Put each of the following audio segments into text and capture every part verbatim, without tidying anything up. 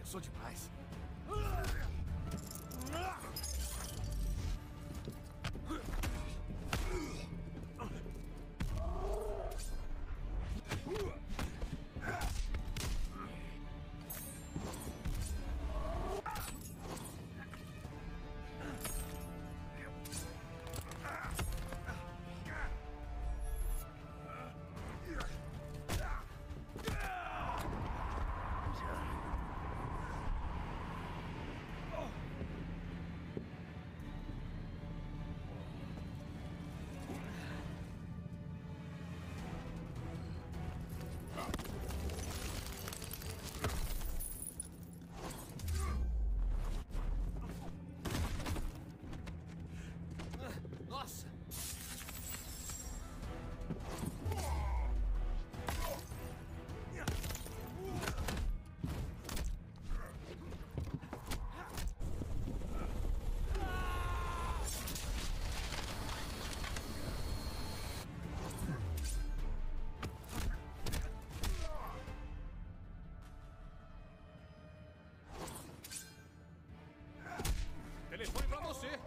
Forçou demais. Nossa! Telefone pra você!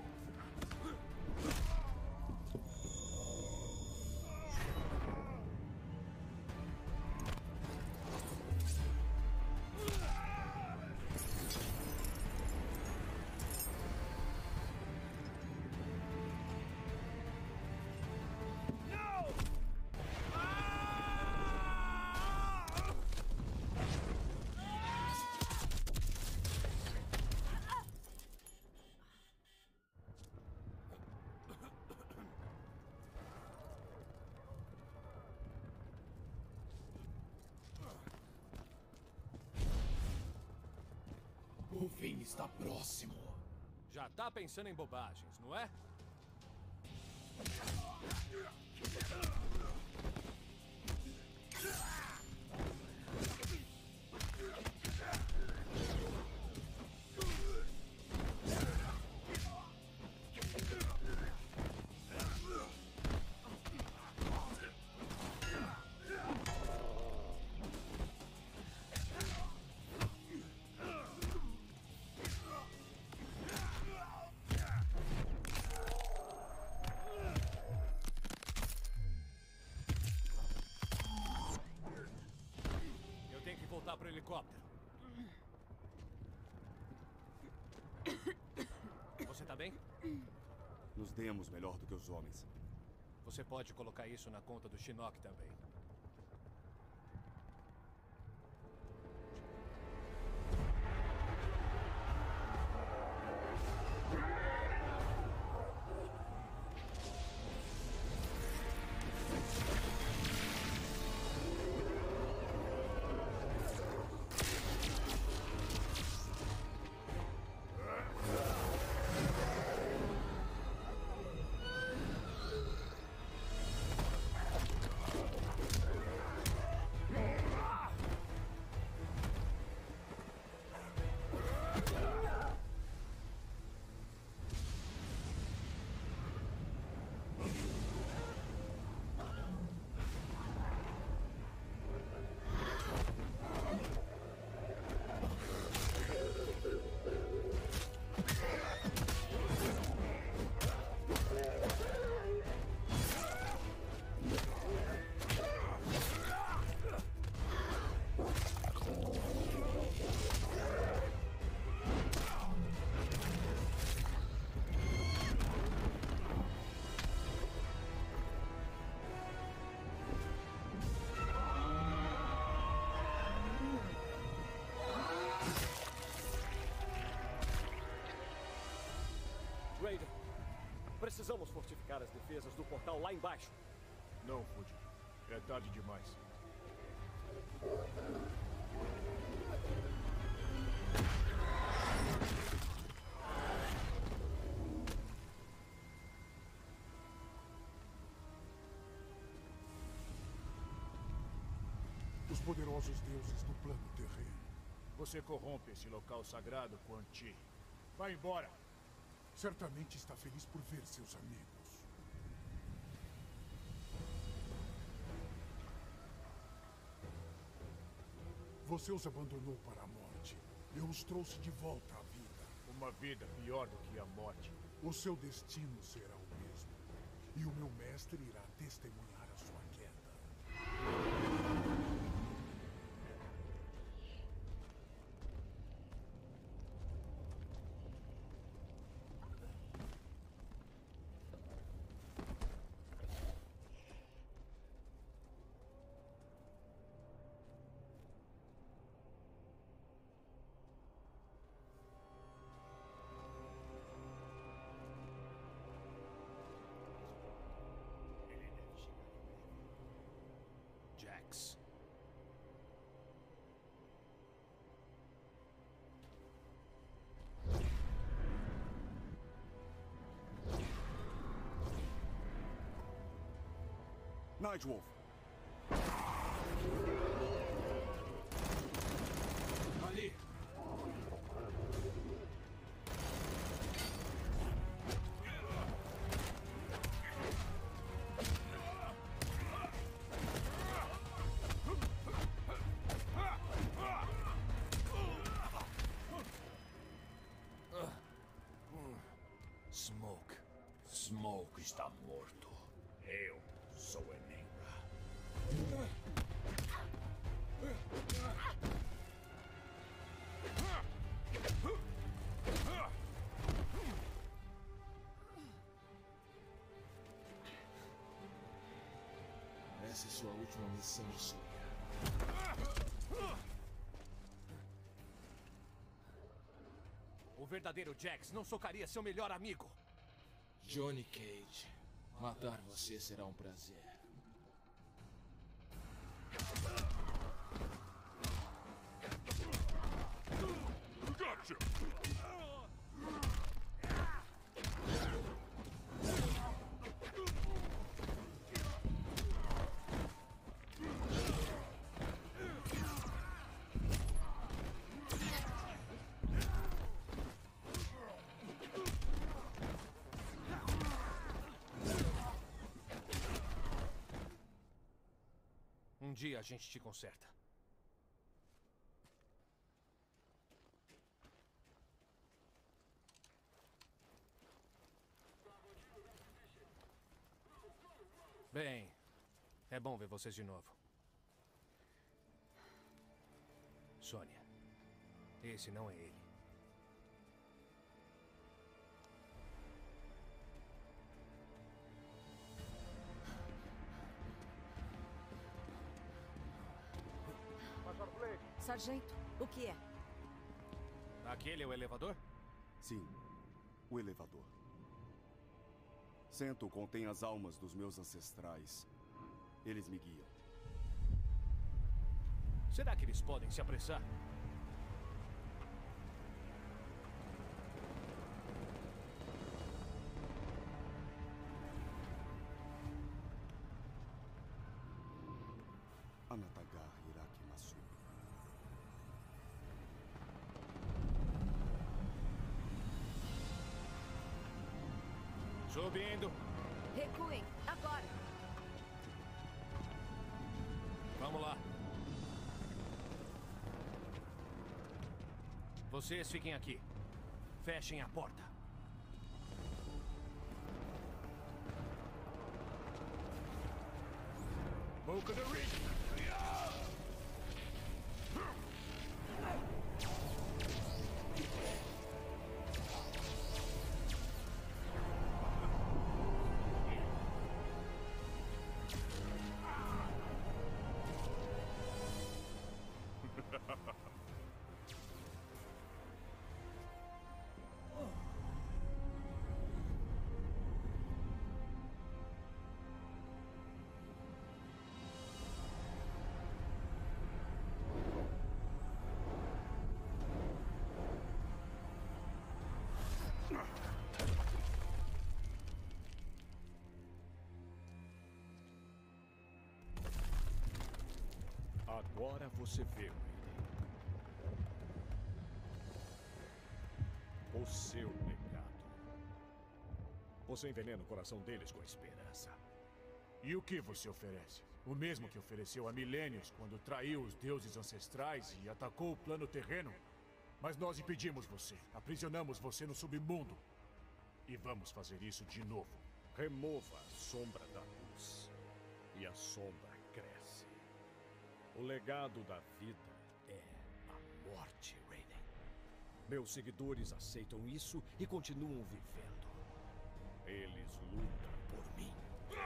O fim está próximo. Já tá pensando em bobagens, não é? Eu tenho que voltar pro helicóptero. Você tá bem? Nos demos melhor do que os homens. Você pode colocar isso na conta do Shinnok também. Raiden, precisamos fortificar as defesas do portal lá embaixo. Não, Fuji. É tarde demais. Os poderosos deuses do plano terreno. Você corrompe esse local sagrado, Quan Chi. Vai embora! Certamente está feliz por ver seus amigos. Você os abandonou para a morte. Eu os trouxe de volta à vida. Uma vida pior do que a morte. O seu destino será o mesmo. E o meu mestre irá testemunhar a sua queda. Jax. Nightwolf. Ali! Smoke. Smoke está morto. Eu sou Enenra. Essa é sua última missão, Sawyer. O verdadeiro Jax não socaria seu melhor amigo. Johnny Cage. Matar você será um prazer. Gotcha! Um dia a gente te conserta. Bem, é bom ver vocês de novo. Sônia, esse não é ele. Sargento, o que é? Aquele é o elevador? Sim, o elevador. Sento contém as almas dos meus ancestrais. Eles me guiam. Será que eles podem se apressar? Anatagar Irakimasu. Subindo. Recuem, agora! Vamos lá. Vocês fiquem aqui. Fechem a porta. Boca da Ring! Agora você vê, o seu legado. Você envenena o coração deles com esperança. E o que você oferece? O mesmo que ofereceu há milênios quando traiu os deuses ancestrais e atacou o plano terreno? Mas nós impedimos você. Aprisionamos você no submundo. E vamos fazer isso de novo. Remova a sombra da luz. E a sombra cresce. O legado da vida é a morte, Raiden. Meus seguidores aceitam isso e continuam vivendo. Eles lutam por mim.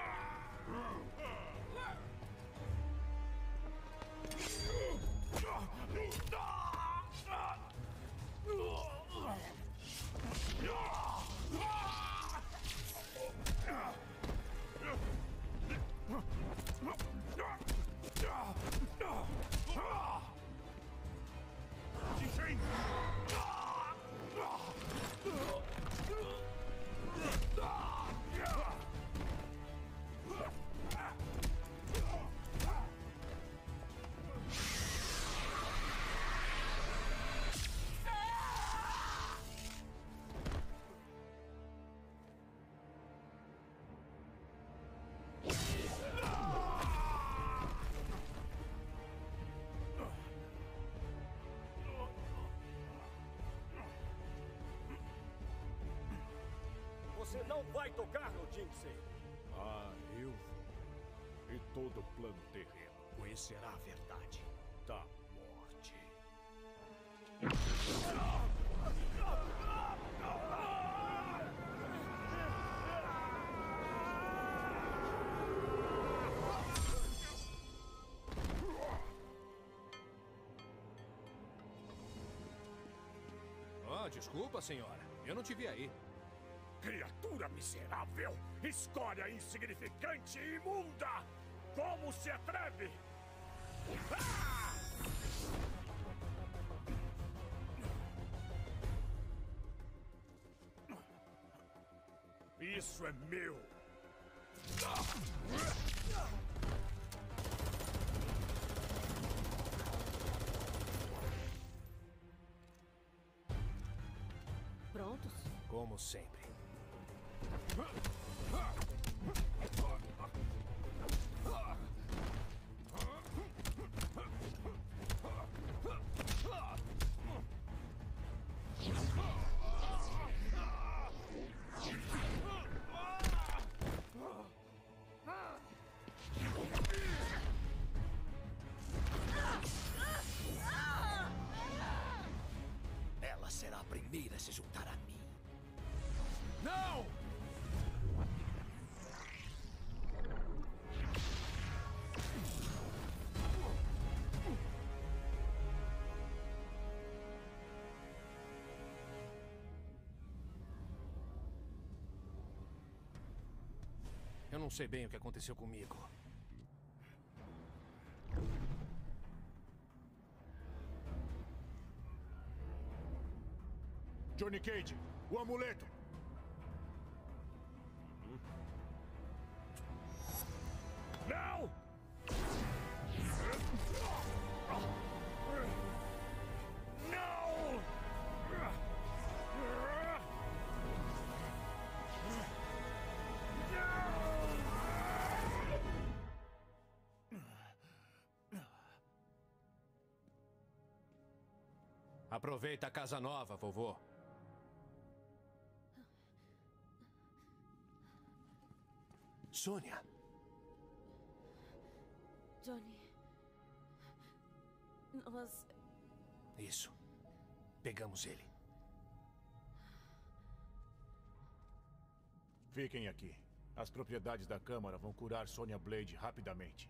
Você não vai tocar no Jinxei. Ah, eu vou. E todo o plano terreno conhecerá a verdade da morte. Ah, desculpa, senhora. Eu não te vi aí. Criatura miserável! Escória insignificante e imunda! Como se atreve? Ah! Isso é meu! Prontos? Como sempre. Ela será a primeira a se juntar a mim. Não! Eu não sei bem o que aconteceu comigo. Johnny Cage, o amuleto! Não! Não! Aproveita a casa nova, vovô. Sônia. Johnny. Nós... Isso. Pegamos ele. Fiquem aqui. As propriedades da Câmara vão curar Sonya Blade rapidamente.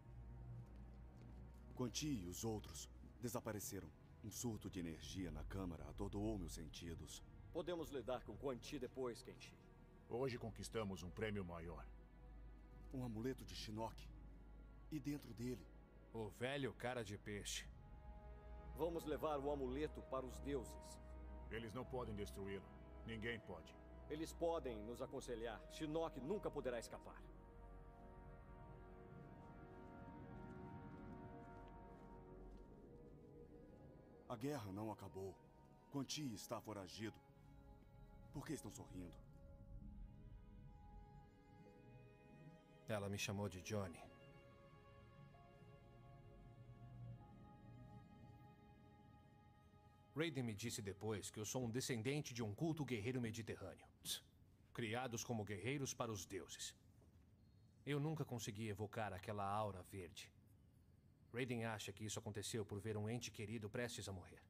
Quan Chi e os outros desapareceram. Um surto de energia na Câmara atordoou meus sentidos. Podemos lidar com Quan Chi depois, Kenshi. Hoje conquistamos um prêmio maior. Um amuleto de Shinnok. E dentro dele... O velho cara de peixe. Vamos levar o amuleto para os deuses. Eles não podem destruí-lo. Ninguém pode. Eles podem nos aconselhar. Shinnok nunca poderá escapar. A guerra não acabou. Quan Chi está foragido. Por que estão sorrindo? Ela me chamou de Johnny. Raiden me disse depois que eu sou um descendente de um culto guerreiro mediterrâneo. Tch, criados como guerreiros para os deuses. Eu nunca consegui evocar aquela aura verde. Raiden acha que isso aconteceu por ver um ente querido prestes a morrer.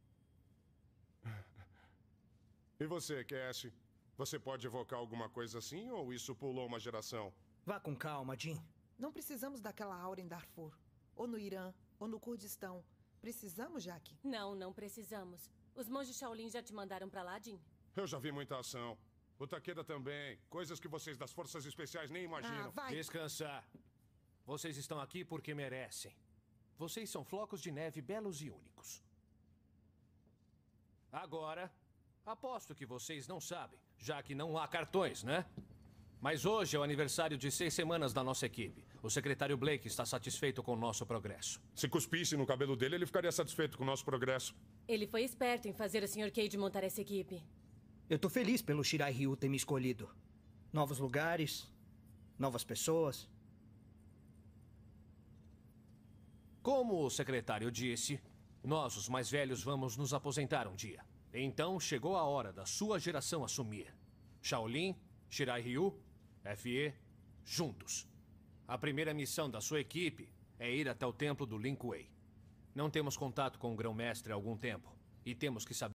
E você, Cassie? Você pode evocar alguma coisa assim ou isso pulou uma geração? Vá com calma, Jin. Não precisamos daquela aura em Darfur. Ou no Irã, ou no Kurdistão. Precisamos, Jaque? Não, não precisamos. Os monges Shaolin já te mandaram pra lá, Jin? Eu já vi muita ação. O Takeda também. Coisas que vocês das forças especiais nem imaginam. Ah, vai. Descansar. Vocês estão aqui porque merecem. Vocês são flocos de neve belos e únicos. Agora, aposto que vocês não sabem, já que não há cartões, né? Mas hoje é o aniversário de seis semanas da nossa equipe. O secretário Blake está satisfeito com o nosso progresso. Se cuspisse no cabelo dele, ele ficaria satisfeito com o nosso progresso. Ele foi esperto em fazer o senhor Cage montar essa equipe. Eu tô feliz pelo Shirai Ryu ter me escolhido. Novos lugares, novas pessoas. Como o secretário disse, nós, os mais velhos, vamos nos aposentar um dia. Então chegou a hora da sua geração assumir. Shaolin, Shirai Ryu, F E, juntos. A primeira missão da sua equipe é ir até o templo do Lin Kuei. Não temos contato com o grão-mestre há algum tempo e temos que saber